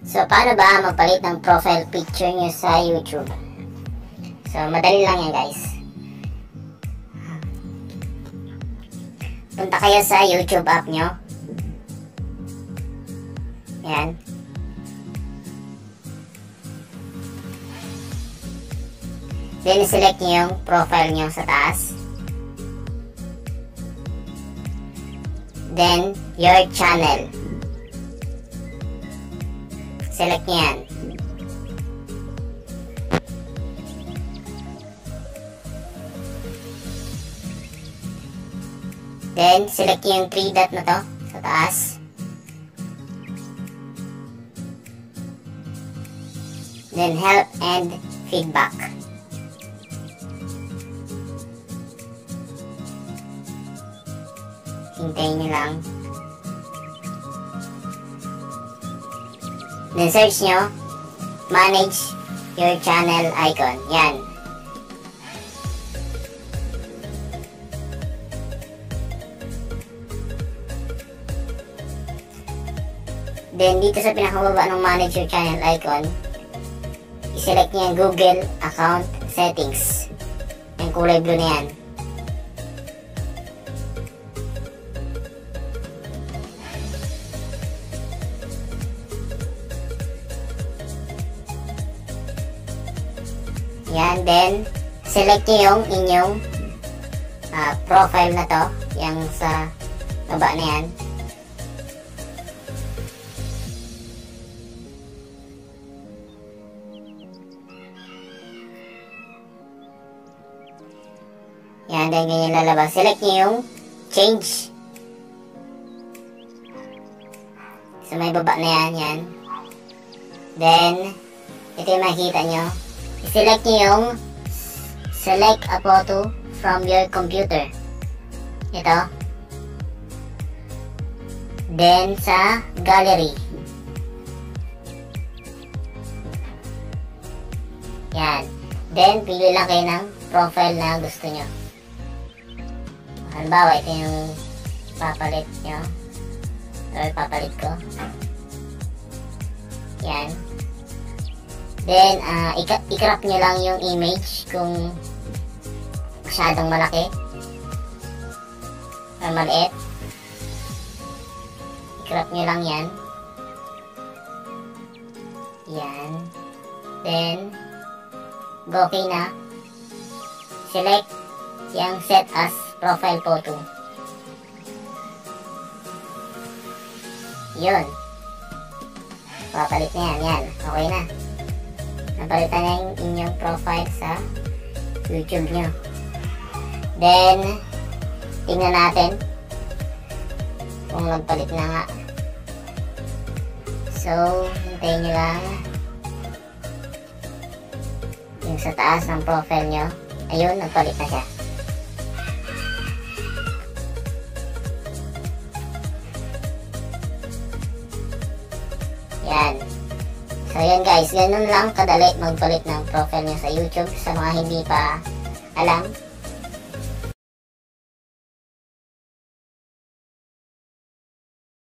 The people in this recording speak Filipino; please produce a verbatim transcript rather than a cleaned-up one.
So, paano ba magpalit ng profile picture nyo sa YouTube? So, madali lang yan, guys. Punta kayo sa YouTube app nyo. Yan. Then, select nyo yung profile nyo sa taas. Then, your channel. Select nyo yan. Then, select nyo yung three dot na to sa taas. Then, help and feedback. Hintayin nyo lang. Then search nyo, manage your channel icon. Yan. Then dito sa pinakababa ng manage your channel icon, i-select nyo yung Google account settings. Yung kulay blue na yan. Yan, then select nyo yung inyong uh, profile na to, yung sa baba na yan. Yan, then ganyan lalabas. Select nyo yung change. So may baba na yan, yan. Then, ito yung makikita nyo. I-select nyo yung select a photo from your computer. Ito. Then, sa gallery. Yan. Then, pili lang kayo ng profile na gusto nyo. Halimbawa, ito yung papalit nyo. Or papalit ko. Yan. Then, uh, i-crop nyo lang yung image kung masyadong malaki or maliit. I-crop nyo lang yan. Yan. Then, go okay na. Select yung set as profile photo. Yun. Papalit na yan. Yan. Okay na. Napalitan na yung inyong profile sa YouTube nyo. Then, tingnan natin kung nagpalit na nga. So, hintayin nyo lang yung sa taas ng profile nyo. Ayun, nagpalit na siya. Yan. So yan guys, ganun lang kadali magpalit ng profile nyo sa YouTube. Sa mga hindi pa alam,